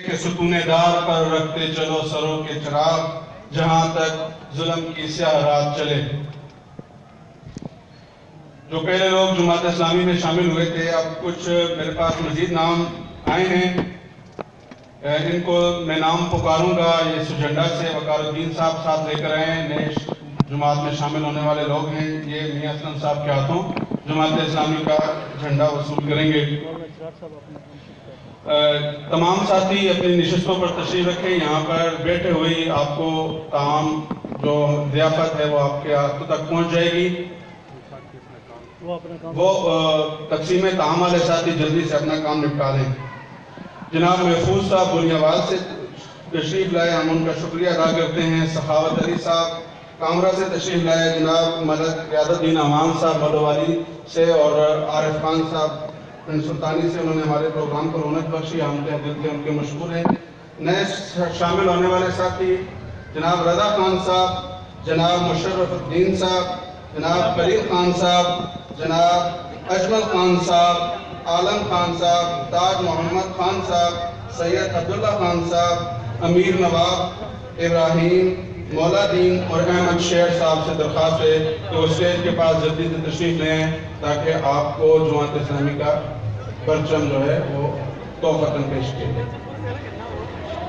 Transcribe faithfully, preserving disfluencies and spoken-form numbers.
کہ ستون دار پر رکھتے چلو سروں کے چراغ، جہاں تک ظلم کی سیاہ رات چلے۔ جو پہلے لوگ جماعت اسلامی میں شامل ہوئے تھے، اب کچھ میرے پاس مزید نام آئے ہیں، ان کو میں نام پکاروں گا۔ یہ سجنڈا سے وقار الدین صاحب ساتھ لے کر آئے ہیں، نئے جماعت میں شامل ہونے والے لوگ ہیں۔ یہ میاں اسلم صاحب کے ہاتھوں جماعت اسلامی کا جھنڈا وصول کریں گے۔ تمام ساتھی اپنی نشستوں پر تشریف رکھیں، یہاں پر بیٹھے ہوئے آپ کو تمام جو ضیافت ہے وہ آپ کے ہاتھوں تک پہنچ جائے گی۔ وہ تقسیم طعام والے ساتھی جلدی سے اپنا کام نپٹا لیں۔ جناب محفوظ صاحب بنیاوال سے تشریف لائے، ہم ان کا شکریہ ادا کرتے ہیں۔ سخاوت علی صاحب کامرہ سے تشریف لائے، جناب ملک ریاض الدین امان صاحب مدوالی سے، اور عارف خان صاحب سلطانی سے، انہوں نے ہمارے پروگرام کو رونق بخشی، ہم دل سے ان کے مشکور ہیں۔ نئے شامل ہونے والے ساتھی جناب رضا خان صاحب، جناب مشرف الدین صاحب، جناب کریم خان صاحب، جناب اجمل خان صاحب، عالم خان صاحب، تاج محمد خان صاحب، سید عبداللہ خان صاحب، امیر نواب ابراہیم، مولا دین اور احمد شیر صاحب سے درخواست ہے کہ وہ اسٹیج کے پاس جلدی سے تشریف لیں تاکہ آپ کو جماعت اسلامی کا پرچم جو ہے وہ تحفتاً پیش کیا جائے۔